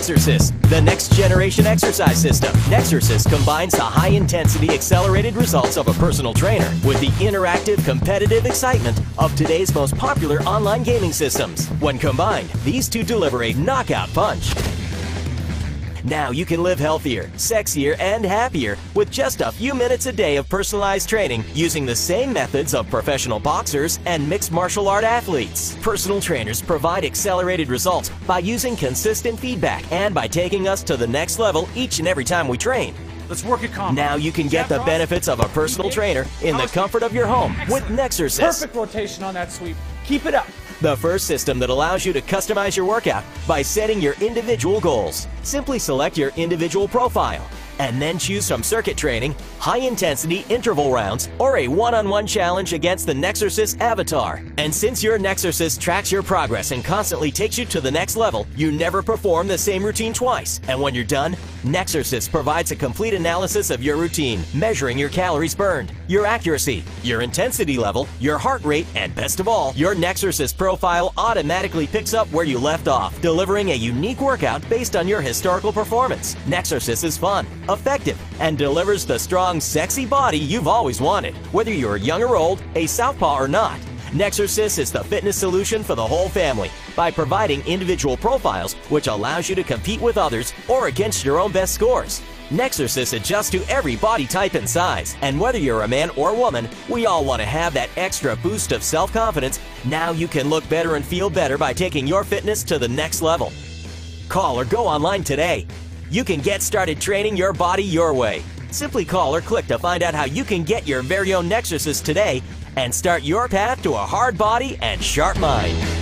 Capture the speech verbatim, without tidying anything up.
Nexersis, the next generation exercise system. Nexersis combines the high-intensity accelerated results of a personal trainer with the interactive competitive excitement of today's most popular online gaming systems. When combined, these two deliver a knockout punch. Now you can live healthier, sexier, and happier with just a few minutes a day of personalized training using the same methods of professional boxers and mixed martial art athletes. Personal trainers provide accelerated results by using consistent feedback and by taking us to the next level each and every time we train. Let's work it calm. Now you can get the benefits of a personal trainer in the comfort of your home with Nexersis. Perfect rotation on that sweep. Keep it up. The first system that allows you to customize your workout by setting your individual goals. Simply select your individual profile and then choose from circuit training, high-intensity interval rounds, or a one-on-one challenge against the Nexersis avatar. And since your Nexersis tracks your progress and constantly takes you to the next level, you never perform the same routine twice. And when you're done, Nexersis provides a complete analysis of your routine, measuring your calories burned, your accuracy, your intensity level, your heart rate, and best of all, your Nexersis profile automatically picks up where you left off, delivering a unique workout based on your historical performance. Nexersis is fun, effective, and delivers the strong, sexy body you've always wanted. Whether you're young or old, a southpaw or not, Nexersis is the fitness solution for the whole family by providing individual profiles which allows you to compete with others or against your own best scores. Nexersis adjusts to every body type and size, and whether you're a man or woman, we all want to have that extra boost of self-confidence. Now you can look better and feel better by taking your fitness to the next level. Call or go online today. You can get started training your body your way. Simply call or click to find out how you can get your very own Nexersis today and start your path to a hard body and sharp mind.